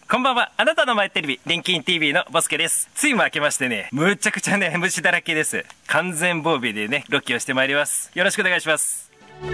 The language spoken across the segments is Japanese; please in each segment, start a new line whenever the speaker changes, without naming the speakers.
こんばんは。あなたの前テレビ、電金 TV のボスケです。ついも明けましてね、むちゃくちゃね、虫だらけです。完全防備でね、ロケをしてまいります。よろしくお願いします。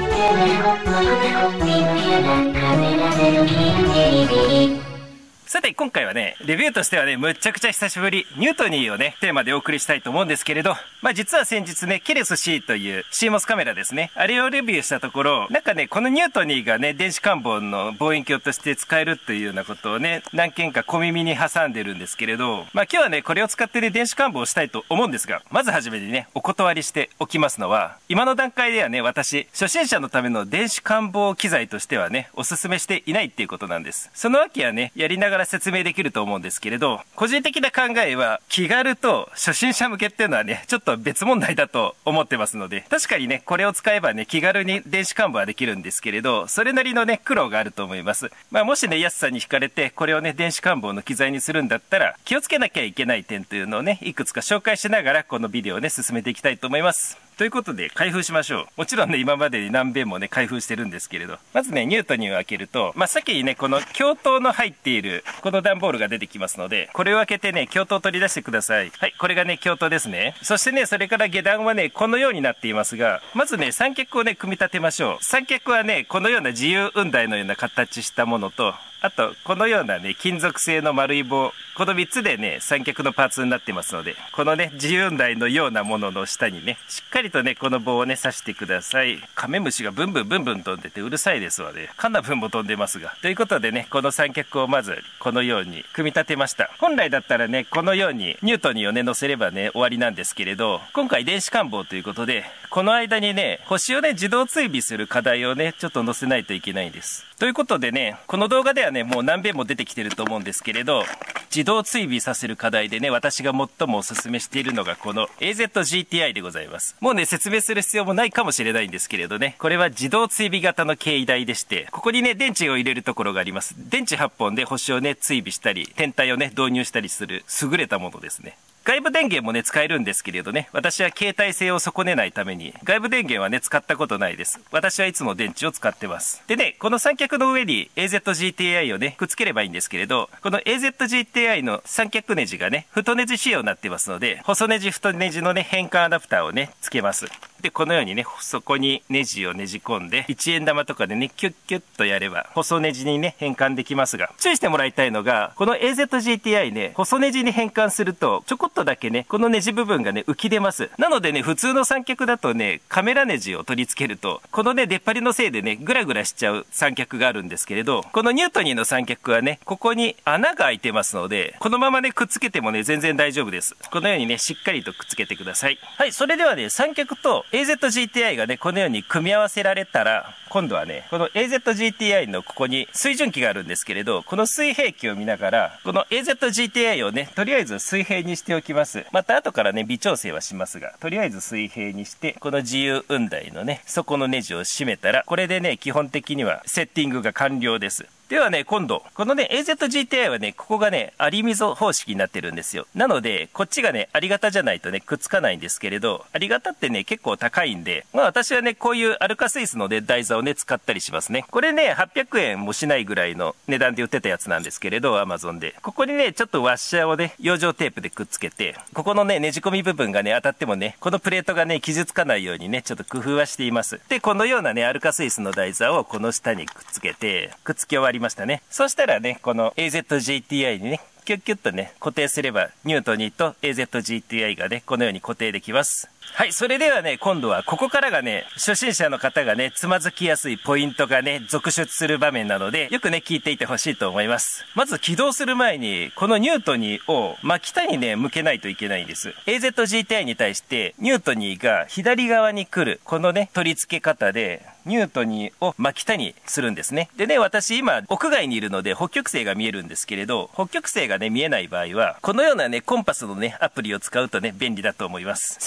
さて今回はね、レビューとしてはね、むっちゃくちゃ久しぶり、ニュートニーをね、テーマでお送りしたいと思うんですけれど、実は先日ね、ケレス C という CMOS カメラですね、あれをレビューしたところ、なんかね、このニュートニーがね、電子感棒の望遠鏡として使えるというようなことをね、何件か小耳に挟んでるんですけれど、今日はね、これを使ってね、電子感棒をしたいと思うんですが、まずはじめにね、お断りしておきますのは、今の段階ではね、私、初心者のための電子感棒機材としてはね、おすすめしていないっていうことなんです。そのわけはね、やりながら説明できると思うんですけれど、個人的な考えは気軽と初心者向けっていうのはね、ちょっと別問題だと思ってますので、確かにね、これを使えばね、気軽に電子感棒はできるんですけれど、それなりのね、苦労があると思います。もしね、安さに惹かれて、これをね、電子感棒の機材にするんだったら、気をつけなきゃいけない点というのをね、いくつか紹介しながら、このビデオをね、進めていきたいと思います。ということで、開封しましょう。もちろんね、今までに何遍もね、開封してるんですけれど。まずね、ニュートニーを開けると、先にね、この鏡頭の入っている、この段ボールが出てきますので、これを開けてね、鏡頭を取り出してください。はい、これがね、鏡頭ですね。そしてね、それから下段はね、このようになっていますが、まずね、三脚をね、組み立てましょう。三脚はね、このような自由雲台のような形したものと、あと、このようなね、金属製の丸い棒。この3つでね、三脚のパーツになってますので、このね、自由台のようなものの下にね、しっかりとね、この棒をね、刺してください。カメムシがブンブンブンブン飛んでてうるさいですわね。カンナブンも飛んでますが。ということでね、この三脚をまず、このように組み立てました。本来だったらね、このようにニュートニーをね、乗せればね、終わりなんですけれど、今回電子感棒ということで、この間にね、星をね、自動追尾する課題をね、ちょっと載せないといけないんです。ということでね、この動画ではね、もう何遍も出てきてると思うんですけれど、自動追尾させる課題でね、私が最もおすすめしているのがこの AZGTI でございます。もうね、説明する必要もないかもしれないんですけれどね、これは自動追尾型の携帯台でして、ここにね、電池を入れるところがあります。電池8本で星をね、追尾したり、天体をね、導入したりする優れたものですね。外部電源もね、使えるんですけれどね、私は携帯性を損ねないために、外部電源はね、使ったことないです。私はいつも電池を使ってます。でね、この三脚の上に AZGTI をね、くっつければいいんですけれど、この AZGTI の三脚ネジがね、太ネジ仕様になってますので、細ネジ太ネジのね、変換アダプターをね、つけます。で、このようにね、そこにネジをねじ込んで、1円玉とかでね、キュッキュッとやれば、細ネジにね、変換できますが、注意してもらいたいのが、この AZGTI ね、細ネジに変換すると、ちょこっとだけね、このネジ部分がね、浮き出ます。なのでね、普通の三脚だとね、カメラネジを取り付けると、このね、出っ張りのせいでね、グラグラしちゃう三脚があるんですけれど、このニュートニーの三脚はね、ここに穴が開いてますので、このままね、くっつけてもね、全然大丈夫です。このようにね、しっかりとくっつけてください。はい、それではね、三脚とAZGTI がね、このように組み合わせられたら、今度はね、この AZGTI のここに水準器があるんですけれど、この水平器を見ながら、この AZGTI をね、とりあえず水平にしておきます。また後からね、微調整はしますが、とりあえず水平にして、この自由雲台のね、底のネジを締めたら、これでね、基本的にはセッティングが完了です。ではね、今度、このね、AZGTI はね、ここがね、アリ溝方式になってるんですよ。なので、こっちがね、ありがたじゃないとね、くっつかないんですけれど、ありがたってね、結構高いんで、私はね、こういうアルカスイスのね、台座をね、使ったりしますね。これね、800円もしないぐらいの値段で売ってたやつなんですけれど、Amazon で。ここにね、ちょっとワッシャーをね、養生テープでくっつけて、ここのね、ねじ込み部分がね、当たってもね、このプレートがね、傷つかないようにね、ちょっと工夫はしています。で、このようなね、アルカスイスの台座をこの下にくっつけて、くっつき終わりましたね。そしたらね、この AZGTI にね、キュッキュッとね、固定すれば、ニュートニーと AZGTI がね、このように固定できます。はい、それではね、今度はここからがね、初心者の方がね、つまずきやすいポイントがね、続出する場面なので、よくね、聞いていてほしいと思います。まず起動する前に、このニュートニーを真北にね、向けないといけないんです。AZGTI に対して、ニュートニーが左側に来る、このね、取り付け方で、ニュートニーを真北にするんですね。でね、私今、屋外にいるので、北極星が見えるんですけれど、北極星がね、見えない場合は、このようなね、コンパスのね、アプリを使うとね、便利だと思います。設定の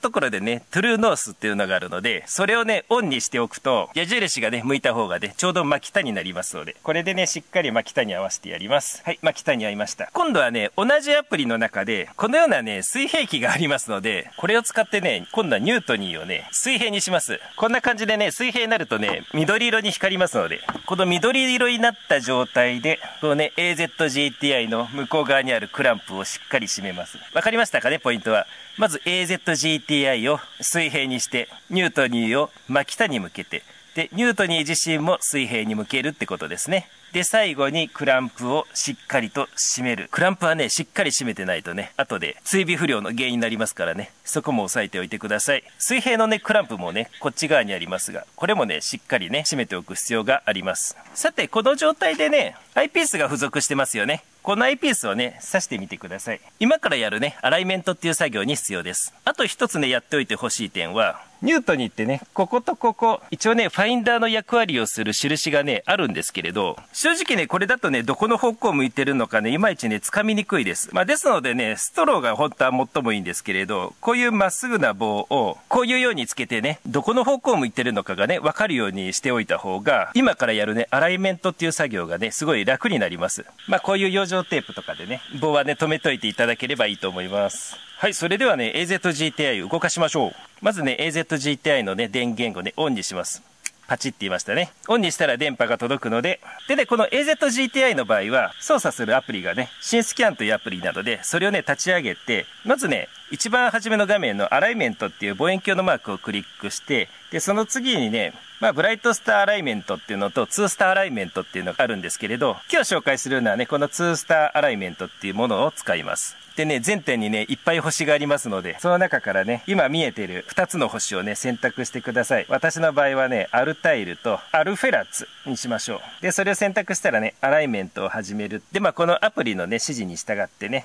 ところでね、トゥルーノースっていうのがあるので、それをね、オンにしておくと、矢印がね、向いた方がね、ちょうど真北になりますので、これでね、しっかり真北に合わせてやります。はい、真北に合いました。今度はね、同じアプリの中で、このようなね、水平器がありますので、これを使ってね、今度はニュートニーをね、水平にします。こんな感じでね、水平になるとね、緑色に光りますので、この緑色になった状態で、このね、AZGTI の向こう側にあるクランプをしっかり締めます。わかりましたかね、ポイントは。まず AZGTI を水平にして、ニュートニーを真北に向けて、で、ニュートニー自身も水平に向けるってことですね。で、最後にクランプをしっかりと締める。クランプはね、しっかり締めてないとね、後で追尾不良の原因になりますからね、そこも押さえておいてください。水平のね、クランプもね、こっち側にありますが、これもね、しっかりね、締めておく必要があります。さて、この状態でね、アイピースが付属してますよね。このアイピースをね、刺してみてください。今からやるね、アライメントっていう作業に必要です。あと一つね、やっておいてほしい点は、ニュートニーってね、こことここ、一応ね、ファインダーの役割をする印がね、あるんですけれど、正直ね、これだとね、どこの方向を向いてるのかね、いまいちね、掴みにくいです。ですのでね、ストローが本当は最もいいんですけれど、こういうまっすぐな棒を、こういうようにつけてね、どこの方向を向いてるのかがね、わかるようにしておいた方が、今からやるね、アライメントっていう作業がね、すごい楽になります。こういう養生テープとかでね、棒はね、止めといていただければいいと思います。はい、それではね、AZGTI を動かしましょう。まずね、AZGTI のね、電源をね、オンにします。パチって言いましたね。オンにしたら電波が届くので、でね、この AZGTI の場合は、操作するアプリがね、新スキャンというアプリなので、それをね、立ち上げて、まずね、一番初めの画面のアライメントっていう望遠鏡のマークをクリックして、で、その次にね、ブライトスターアライメントっていうのと、ツースターアライメントっていうのがあるんですけれど、今日紹介するのはね、このツースターアライメントっていうものを使います。でね、全点にね、いっぱい星がありますので、その中からね、今見えている2つの星をね、選択してください。私の場合はね、アルタイルとアルフェラッツにしましょう。で、それを選択したらね、アライメントを始める。で、このアプリのね、指示に従ってね、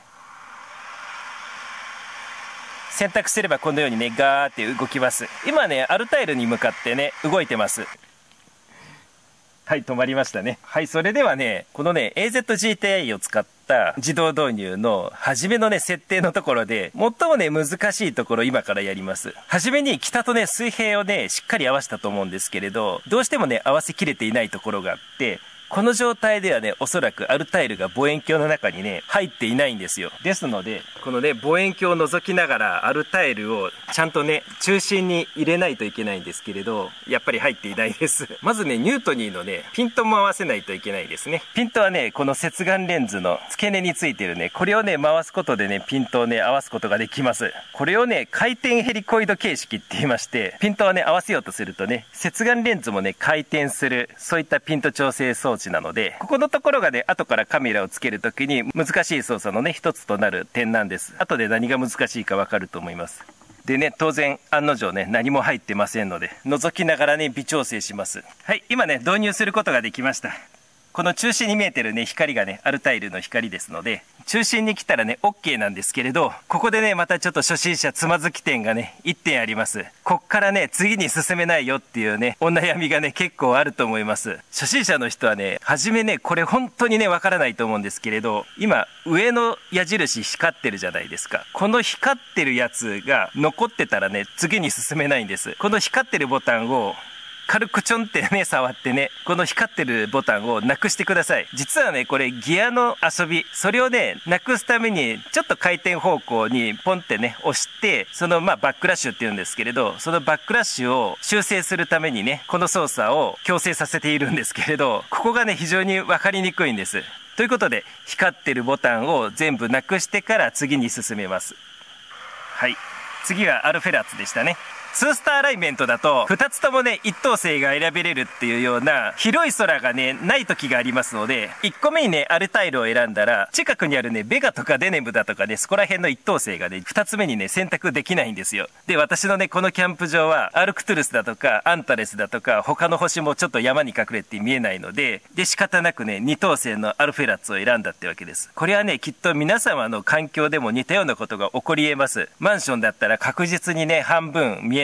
選択すればこのようにね、ガーって動きます。今ね、アルタイルに向かってね、動いてます。はい、止まりましたね。はい、それではね、このね、AZGTI を使った自動導入の初めのね、設定のところで、最もね、難しいところ今からやります。初めに北とね、水平をね、しっかり合わせたと思うんですけれど、どうしてもね、合わせきれていないところがあって、この状態ではね、おそらくアルタイルが望遠鏡の中にね、入っていないんですよ。ですので、このね、望遠鏡を覗きながらアルタイルをちゃんとね、中心に入れないといけないんですけれど、やっぱり入っていないです。まずね、ニュートニーのね、ピントも合わせないといけないですね。ピントはね、この接眼レンズの付け根についてるね、これをね、回すことでね、ピントをね、合わすことができます。これをね、回転ヘリコイド形式って言いまして、ピントはね、合わせようとするとね、接眼レンズもね、回転する、そういったピント調整装置なので、ここのところがね、後からカメラをつけるときに難しい操作のね、一つとなる点なんです。後で何が難しいかわかると思います。でね、当然案の定ね、何も入ってませんので、覗きながらね、微調整します。はい、今ね、導入することができました。この中心に見えてるね、光がね、アルタイルの光ですので、中心に来たらね、OK なんですけれど、ここでね、またちょっと初心者つまずき点がね、1点あります。こっからね、次に進めないよっていうね、お悩みがね、結構あると思います。初心者の人はね、初めね、これ本当にね、わからないと思うんですけれど、今、上の矢印光ってるじゃないですか。この光ってるやつが残ってたらね、次に進めないんです。この光ってるボタンを、軽くちょんってね、触ってね、この光ってるボタンをなくしてください。実はね、これギアの遊び。それをね、なくすために、ちょっと回転方向にポンってね、押して、そのバックラッシュって言うんですけれど、そのバックラッシュを修正するためにね、この操作を強制させているんですけれど、ここがね、非常にわかりにくいんです。ということで、光ってるボタンを全部なくしてから次に進めます。はい。次はアルフェラッツでしたね。2スターアライメントだと、2つともね、一等星が選べれるっていうような、広い空がね、ない時がありますので、1個目にね、アルタイルを選んだら、近くにあるね、ベガとかデネムだとかね、そこら辺の一等星がね、2つ目にね、選択できないんですよ。で、私のね、このキャンプ場は、アルクトゥルスだとか、アンタレスだとか、他の星もちょっと山に隠れて見えないので、で、仕方なくね、2等星のアルフェラッツを選んだってわけです。これはね、きっと皆様の環境でも似たようなことが起こり得ます。マンションだったら確実にね、半分見え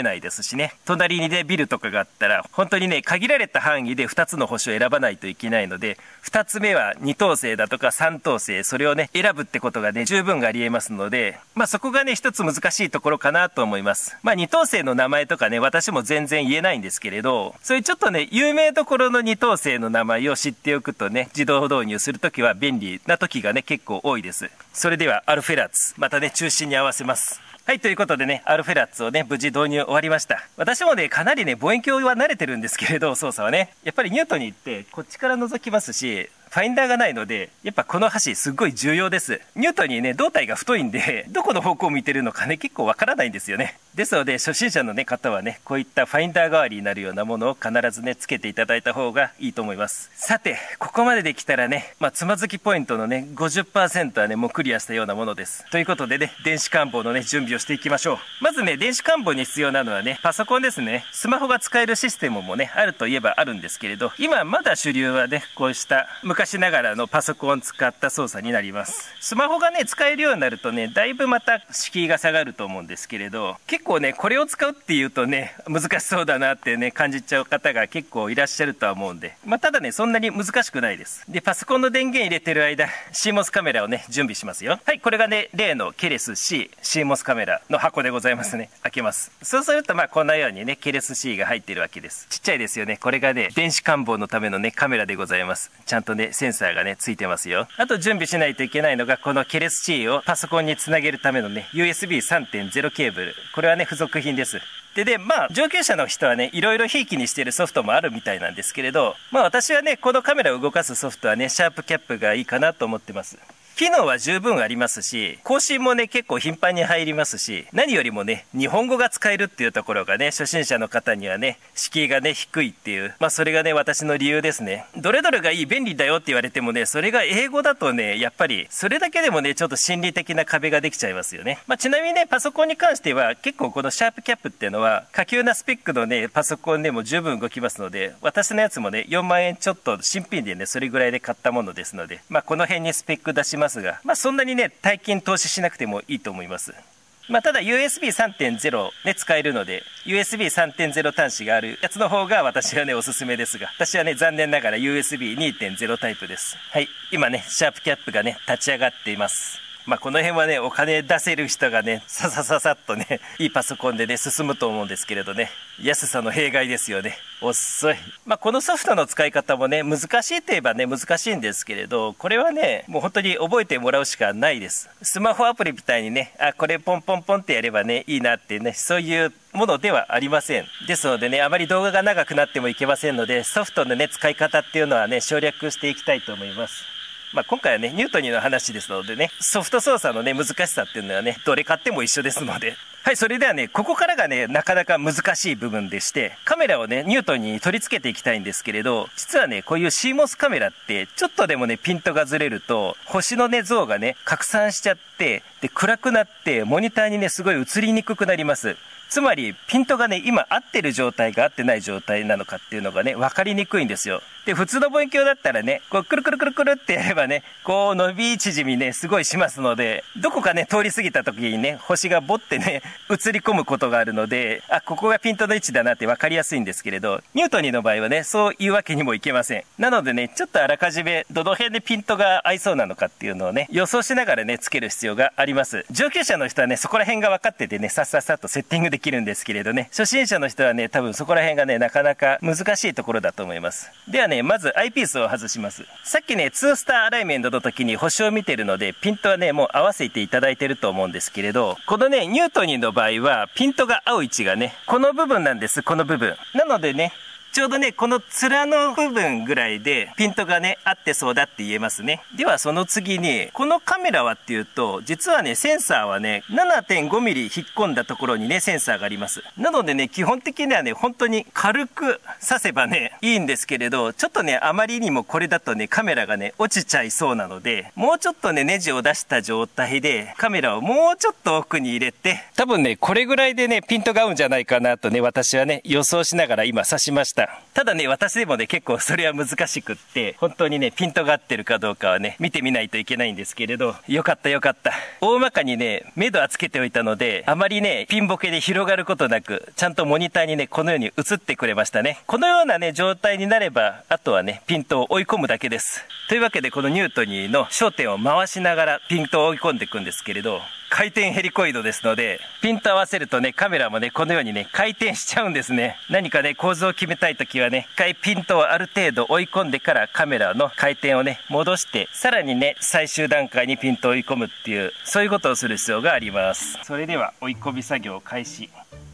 えないですしね。隣にね、ビルとかがあったら、本当にね、限られた範囲で2つの星を選ばないといけないので、2つ目は2等星だとか3等星、それをね、選ぶってことがね、十分あり得ますので、そこがね、一つ難しいところかなと思います。2等星の名前とかね、私も全然言えないんですけれど、そういうちょっとね、有名どころの2等星の名前を知っておくとね、自動導入するときは便利な時がね、結構多いです。それでは、アルフェラッツ、またね、中心に合わせます。はい、ということでね、アルフェラッツをね、無事導入終わりました。私もね、かなりね、望遠鏡は慣れてるんですけれど、操作はね。やっぱりニュートニーってこっちから覗きますし、ファインダーがないので、やっぱこの箸すっごい重要です。ニュートニーね、胴体が太いんで、どこの方向を見てるのかね、結構わからないんですよね。ですので、初心者のね、方はね、こういったファインダー代わりになるようなものを必ずね、つけていただいた方がいいと思います。さて、ここまでできたらね、つまずきポイントのね、50% はね、もうクリアしたようなものです。ということでね、電子官房のね、準備をしていきましょう。まずね、電子官房に必要なのはね、パソコンですね。スマホが使えるシステムもね、あるといえばあるんですけれど、今まだ主流はね、こうした昔ながらのパソコンを使った操作になります。スマホがね、使えるようになるとね、だいぶまた敷居が下がると思うんですけれど、結構ね、これを使うっていうとね、難しそうだなってね、感じちゃう方が結構いらっしゃるとは思うんで、ただね、そんなに難しくないです。で、パソコンの電源入れてる間、CMOS カメラをね、準備しますよ。はい、これがね、例のケレス C、CMOS カメラの箱でございますね。開けます。そうすると、こんなようにね、ケレス C が入ってるわけです。ちっちゃいですよね。これがね、電子官房のためのね、カメラでございます。ちゃんとね、センサーがね、ついてますよ。あと準備しないといけないのが、このケレス C をパソコンにつなげるためのね、USB 3.0 ケーブル。これはね、付属品です。で、上級者の人はね、いろいろひいきにしているソフトもあるみたいなんですけれど、私はね、このカメラを動かすソフトはね、シャープキャップがいいかなと思ってます。機能は十分ありますし、更新もね、結構頻繁に入りますし、何よりもね、日本語が使えるっていうところがね、初心者の方にはね、敷居がね、低いっていう、それがね、私の理由ですね。どれどれがいい、便利だよって言われてもね、それが英語だとね、やっぱり、それだけでもね、ちょっと心理的な壁ができちゃいますよね。ちなみにね、パソコンに関しては、結構このシャープキャップっていうのは、下級なスペックのね、パソコンでも十分動きますので、私のやつもね、4万円ちょっと新品でね、それぐらいで買ったものですので、この辺にスペック出しますが、そんなにね、大金投資しなくてもいいと思います。ただ USB 3.0 で使えるので、USB 3.0 端子があるやつの方が私はね、おすすめですが、私はね、残念ながら USB 2.0 タイプです。はい。今ね、シャープキャップがね、立ち上がっています。この辺はね、お金出せる人がね、さっとね、いいパソコンでね、進むと思うんですけれどね、安さの弊害ですよね。遅い。このソフトの使い方もね、難しいといえばね、難しいんですけれど、これはね、もう本当に覚えてもらうしかないです。スマホアプリみたいにね、これポンポンポンってやればね、いいなってね、そういうものではありません。ですのでね、あまり動画が長くなってもいけませんので、ソフトのね、使い方っていうのはね、省略していきたいと思います。今回はね、ニュートニーの話ですのでね、ソフト操作のね、難しさっていうのはね、どれ買っても一緒ですので。はい、それではね、ここからがね、なかなか難しい部分でして、カメラをね、ニュートニーに取り付けていきたいんですけれど、実はね、こういう CMOS カメラって、ちょっとでもね、ピントがずれると、星のね、像がね、拡散しちゃって、で、暗くなって、モニターにね、すごい映りにくくなります。つまり、ピントがね、今合ってる状態が合ってない状態なのかっていうのがね、分かりにくいんですよ。で、普通の望遠鏡だったらね、こう、くるくるくるくるってやればね、こう、伸び縮みね、すごいしますので、どこかね、通り過ぎた時にね、星がボってね、映り込むことがあるので、ここがピントの位置だなって分かりやすいんですけれど、ニュートニーの場合はね、そういうわけにもいけません。なのでね、ちょっとあらかじめ、どの辺でピントが合いそうなのかっていうのをね、予想しながらね、つける必要があります。上級者の人はね、そこら辺が分かっててね、さっとセッティングできるんですけれどね、初心者の人はね、多分そこら辺がね、なかなか難しいところだと思います。ではね、まずアイピースを外します。さっきね、2スターアライメントの時に星を見てるので、ピントはね、もう合わせていただいてると思うんですけれど、このね、ニュートニーの場合は、ピントが合う位置がね、この部分なんです、この部分。なのでね、ちょうどね、この面の部分ぐらいでピントがね、合ってそうだって言えますね。ではその次に、このカメラはっていうと、実はね、センサーはね、7.5 ミリ引っ込んだところにね、センサーがあります。なのでね、基本的にはね、本当に軽く刺せばね、いいんですけれど、ちょっとね、あまりにもこれだとね、カメラがね、落ちちゃいそうなので、もうちょっとね、ネジを出した状態で、カメラをもうちょっと奥に入れて、多分ね、これぐらいでね、ピントが合うんじゃないかなとね、私はね、予想しながら今刺しました。 ただね、私でもね、結構それは難しくって、本当にね、ピントが合ってるかどうかはね、見てみないといけないんですけれど、よかったよかった。大まかにね、目処はつけておいたので、あまりね、ピンボケで広がることなく、ちゃんとモニターにね、このように映ってくれましたね。このようなね、状態になれば、あとはね、ピントを追い込むだけです。というわけで、このニュートニーの焦点を回しながらピントを追い込んでいくんですけれど、回転ヘリコイドですので、ピント合わせるとね、カメラもね、このようにね、回転しちゃうんですね。何かね、構図を決めたいときはね、一回ピントをある程度追い込んでからカメラの回転をね、戻して、さらにね、最終段階にピントを追い込むっていう、そういうことをする必要があります。それでは、追い込み作業開始。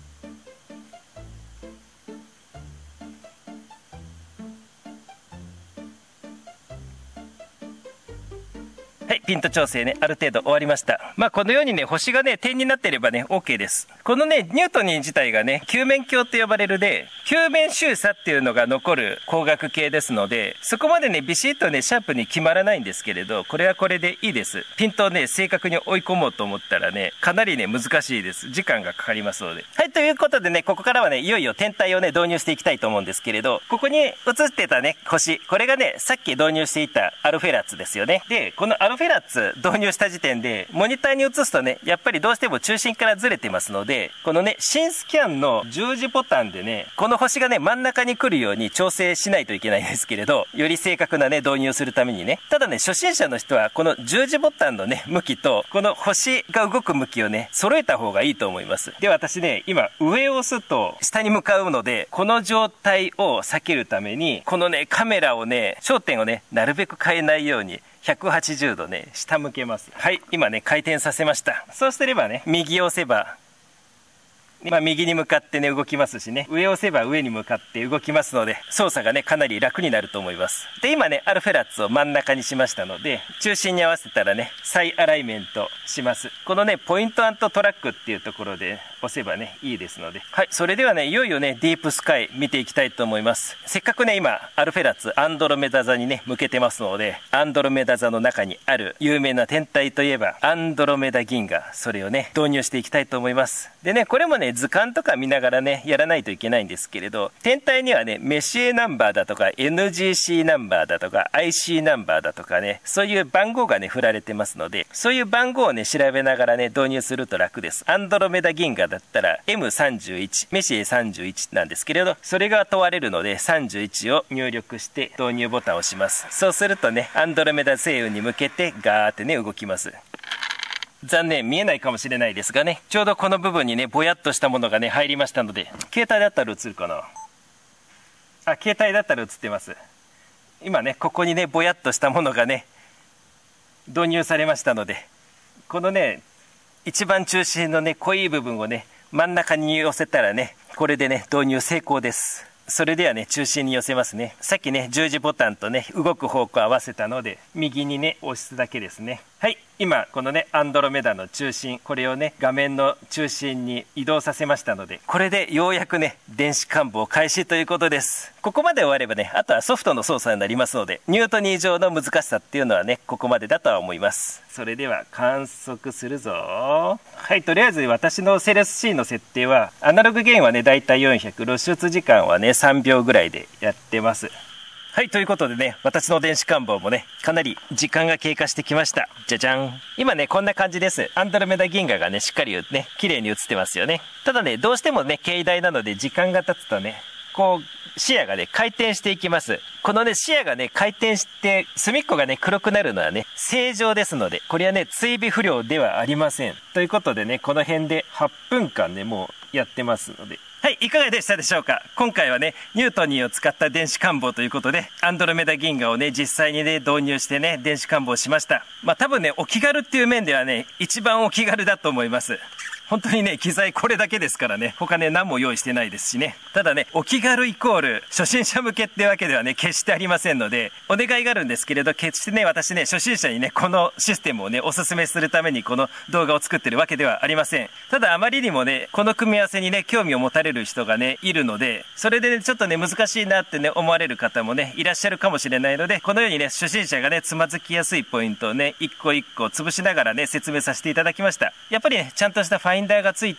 はい、ピント調整ね、ある程度終わりました。まあ、このようにね、星がね、点になっていればね、OK です。このね、ニュートニー自体がね、球面鏡と呼ばれるで、球面周差っていうのが残る光学系ですので、そこまでね、ビシッとね、シャープに決まらないんですけれど、これはこれでいいです。ピントをね、正確に追い込もうと思ったらね、かなりね、難しいです。時間がかかりますので。はい、ということでね、ここからはね、いよいよ天体をね、導入していきたいと思うんですけれど、ここに映ってたね、星、これがね、さっき導入していたアルフェラッツですよね。で、このアルフェラッツ導入した時点で、モニターに映すとね、やっぱりどうしても中心からずれてますので、このね、新スキャンの十字ボタンでね、この星がね、真ん中に来るように調整しないといけないんですけれど、より正確なね、導入をするためにね。ただね、初心者の人は、この十字ボタンのね、向きと、この星が動く向きをね、揃えた方がいいと思います。で、私ね、今、上を押すと、下に向かうので、この状態を避けるために、このね、カメラをね、焦点をね、なるべく変えないように、180度ね、下向けます。はい、今ね、回転させました。そうすればね、右を押せば、まあ、右に向かってね、動きますしね、上を押せば上に向かって動きますので、操作がね、かなり楽になると思います。で、今ね、アルフェラッツを真ん中にしましたので、中心に合わせたらね、再アライメントします。このね、ポイント&トラックっていうところで押せばね、いいですので。はい、それではね、いよいよね、ディープスカイ見ていきたいと思います。せっかくね、今、アルフェラッツ、アンドロメダ座にね、向けてますので、アンドロメダ座の中にある有名な天体といえば、アンドロメダ銀河、それをね、導入していきたいと思います。でね、これもね、図鑑とか見ながらね、やらないといけないんですけれど、天体にはね、メシエナンバーだとか、NGC ナンバーだとか、IC ナンバーだとかね、そういう番号がね、振られてますので、そういう番号をね、調べながらね、導入すると楽です。アンドロメダ銀河だったら、M31、メシエ31なんですけれど、それが問われるので、31を入力して導入ボタンを押します。そうするとね、アンドロメダ星雲に向けてガーってね、動きます。残念、見えないかもしれないですがね、ちょうどこの部分にね、ぼやっとしたものがね、入りましたので、携帯だったら映るかな。あ、携帯だったら映ってます。今ね、ここにね、ぼやっとしたものがね、導入されましたので、このね、一番中心のね、濃い部分をね、真ん中に寄せたらね、これでね、導入成功です。それではね、中心に寄せますね。さっきね、十字ボタンとね、動く方向を合わせたので、右にね、押すだけですね。はい。今、このね、アンドロメダの中心、これをね、画面の中心に移動させましたので、これでようやくね、電子観望開始ということです。ここまで終わればね、あとはソフトの操作になりますので、ニュートニー上の難しさっていうのはね、ここまでだとは思います。それでは、観測するぞ。はい、とりあえず私のセレス C の設定は、アナログゲインはね、だいたい400、露出時間はね、3秒ぐらいでやってます。はい、ということでね、私の電子観望もね、かなり時間が経過してきました。じゃじゃん。今ね、こんな感じです。アンドロメダ銀河がね、しっかりね、綺麗に映ってますよね。ただね、どうしてもね、携帯なので時間が経つとね、こう、視野がね、回転していきます。このね、視野がね、回転して、隅っこがね、黒くなるのはね、正常ですので、これはね、追尾不良ではありません。ということでね、この辺で8分間ね、もうやってますので。はい、いかがでしたでしょうか。今回はね、ニュートニーを使った電子観望ということで、アンドロメダ銀河をね、実際にね、導入してね、電子観望しました。まあ多分ね、お気軽っていう面ではね、一番お気軽だと思います。本当にね、機材これだけですからね、他ね、何も用意してないですしね。ただね、お気軽イコール、初心者向けってわけではね、決してありませんので、お願いがあるんですけれど、決してね、私ね、初心者にね、このシステムをね、おすすめするためにこの動画を作ってるわけではありません。ただあまりにもね、この組み合わせにね、興味を持たれる人がね、いるので、それでね、ちょっとね、難しいなってね、思われる方もね、いらっしゃるかもしれないので、このようにね、初心者がね、つまずきやすいポイントをね、一個一個潰しながらね、説明させていただきました。やっぱりね、ちゃんとしたファインダーがついて、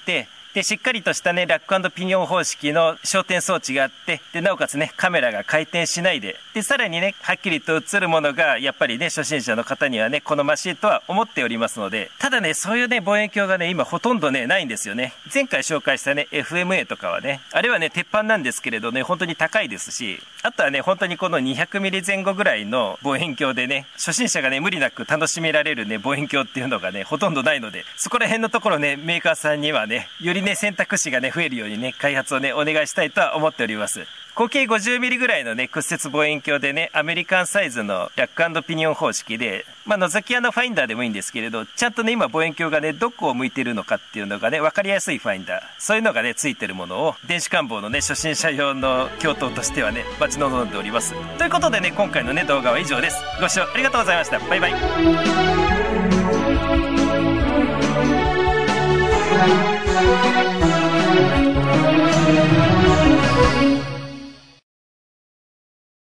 で、しっかりとしたね、ラック&ピニオン方式の焦点装置があって、で、なおかつね、カメラが回転しないで、で、さらにね、はっきりと映るものが、やっぱりね、初心者の方にはね、好ましいとは思っておりますので、ただね、そういうね、望遠鏡がね、今ほとんどね、ないんですよね。前回紹介したね、FMA とかはね、あれはね、鉄板なんですけれどね、本当に高いですし、あとはね、本当にこの200ミリ前後ぐらいの望遠鏡でね、初心者がね、無理なく楽しめられるね、望遠鏡っていうのがね、ほとんどないので、そこら辺のところね、メーカーさんにはね、よりね、選択肢がね、増えるようにね、開発をね、お願いしたいとは思っております。合計50ミリぐらいのね、屈折望遠鏡でね、アメリカンサイズのラック&ピニオン方式で、覗き穴ファインダーでもいいんですけれど、ちゃんとね、今望遠鏡がね、どこを向いてるのかっていうのがね、わかりやすいファインダー。そういうのがね、ついてるものを、電子観望のね、初心者用の鏡頭としてはね、待ち望んでおります。ということでね、今回のね、動画は以上です。ご視聴ありがとうございました。バイバイ。